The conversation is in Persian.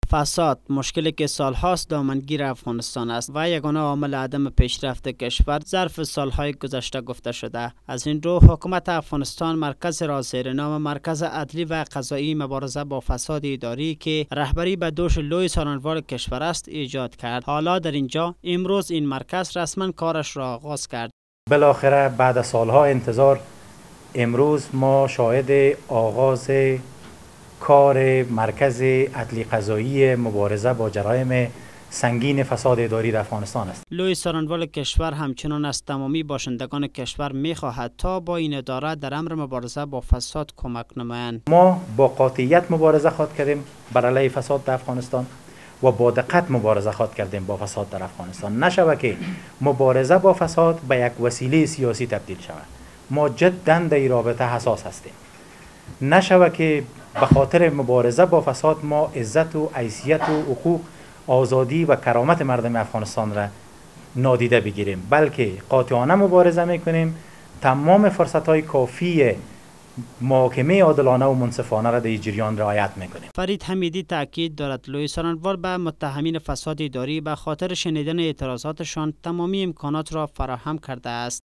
فساد مشکلی که سالهاست دامنگیر افغانستان است و یگانه عامل عدم پیشرفت کشور ظرف سالهای گذشته گفته شده. از این رو حکومت افغانستان مرکز را زیر نام مرکز عدلی و قضایی مبارزه با فساد اداری که رهبری به دوش لوی سارنوال کشور است ایجاد کرد. حالا در اینجا امروز این مرکز رسما کارش را آغاز کرد. بالاخره بعد از سالها انتظار امروز ما شاهد آغاز کار مرکز عدلی قضایی مبارزه با جرایم سنگین فساد اداری در افغانستان است. لوی سارنوال کشور همچنان از تمامی باشندگان کشور می‌خواهد تا با این اداره در امر مبارزه با فساد کمک نمایند. ما با قاطعیت مبارزه خواهد کردیم بر علیه فساد در افغانستان و با دقت مبارزه خواهد کردیم با فساد در افغانستان. نشود که مبارزه با فساد به یک وسیله سیاسی تبدیل شود. ما جداً در این رابطه حساس هستیم. نشود که به خاطر مبارزه با فساد ما عزت و حیثیت و حقوق، آزادی و کرامت مردم افغانستان را نادیده بگیریم، بلکه قاطعانه مبارزه میکنیم. تمام فرصت‌های کافی محاکمه عادلانه و منصفانه را در این جریان رعایت میکنیم. فرید حمیدی تاکید دارد لوی سارنوال به متهمین فساد اداری به خاطر شنیدن اعتراضاتشان تمامی امکانات را فراهم کرده است.